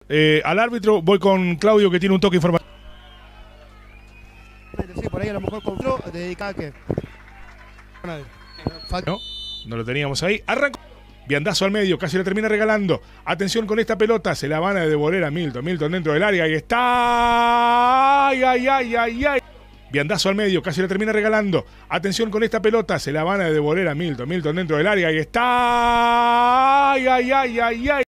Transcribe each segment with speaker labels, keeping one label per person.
Speaker 1: Al árbitro voy con Claudio, que tiene un toque informativo.
Speaker 2: Sí, por ahí a lo mejor compró, dedicada a qué.
Speaker 1: No lo teníamos ahí. Arrancó. Viandazo al medio, casi lo termina regalando. Atención con esta pelota, se la van a devolver a Milton. Milton dentro del área y está. ¡Ay, ay, ay, ay, ay! Viandazo al medio, casi lo termina regalando. Atención con esta pelota, se la van a devolver a Milton. Milton dentro del área y está. ¡Ay, ay, ay, ay, ay!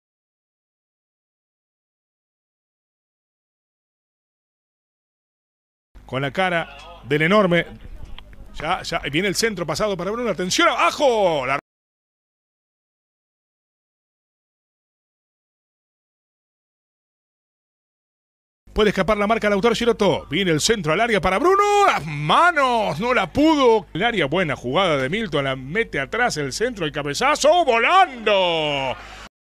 Speaker 1: Con la cara del enorme. Ya viene el centro pasado para Bruno. Atención abajo. Puede escapar la marca Lautaro Giroto. Viene el centro al área para Bruno. Las manos. No la pudo. El área, buena jugada de Milton. La mete atrás el centro. El cabezazo. ¡Volando!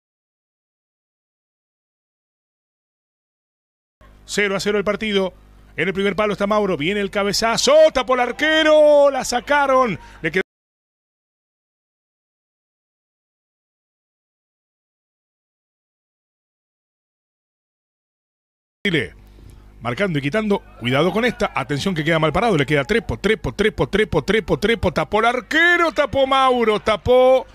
Speaker 1: 0-0 el partido. En el primer palo está Mauro. Viene el cabezazo. Tapó el arquero. La sacaron. Le quedó. Marcando y quitando. Cuidado con esta. Atención que queda mal parado. Le queda Trepo. Tapó el arquero. Tapó Mauro. Tapó.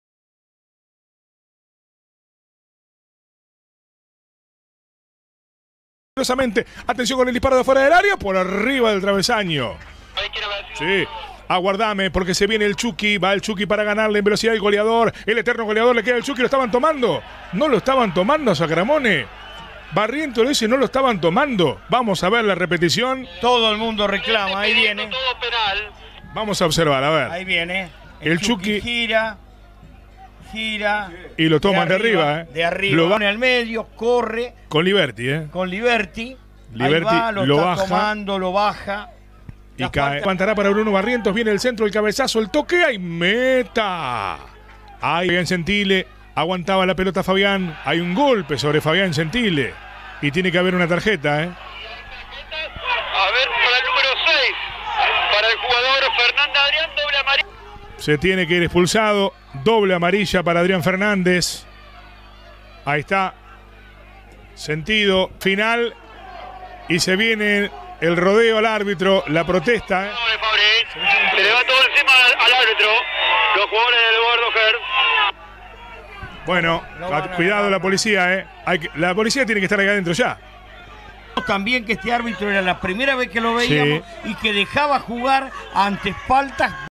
Speaker 1: Atención con el disparo de afuera del área. Por arriba del travesaño. Sí. Aguardame porque se viene el Chucky. Va el Chucky para ganarle en velocidad el goleador. El eterno goleador. Le queda el Chucky. Lo estaban tomando. No lo estaban tomando a Sacramone. Barrientos lo dice, no lo estaban tomando. Vamos a ver la repetición.
Speaker 3: Todo el mundo reclama, ahí viene.
Speaker 4: Todo penal.
Speaker 1: Vamos a observar, a ver.
Speaker 3: Ahí viene.
Speaker 1: El Chucky
Speaker 3: gira.
Speaker 1: Y lo toman de arriba.
Speaker 3: De arriba. Lo pone al medio, corre.
Speaker 1: Con Liberty,
Speaker 3: Con Liberty.
Speaker 1: Liberty
Speaker 3: ahí va, lo
Speaker 1: lo
Speaker 3: está
Speaker 1: baja.
Speaker 3: Tomando, lo baja.
Speaker 1: Y cae. Levantará para Bruno Barrientos. Viene el centro, el cabezazo, el toque. ¡Ay, meta! Ahí Fabián Gentile. Aguantaba la pelota Fabián. Hay un golpe sobre Fabián Gentile. Y tiene que haber una tarjeta,
Speaker 4: A ver, para el número 6. Para el jugador Fernández Adrián, doble amarilla.
Speaker 1: Se tiene que ir expulsado. Doble amarilla para Adrián Fernández. Ahí está. Sentido final. Y se viene el rodeo al árbitro. La protesta.
Speaker 4: Se le va todo encima al árbitro. Los jugadores del Eduardo Ger.
Speaker 1: Bueno, cuidado la policía, la policía tiene que estar ahí adentro ya.
Speaker 3: También que este árbitro era la primera vez que lo veíamos, sí, y que dejaba jugar ante faltas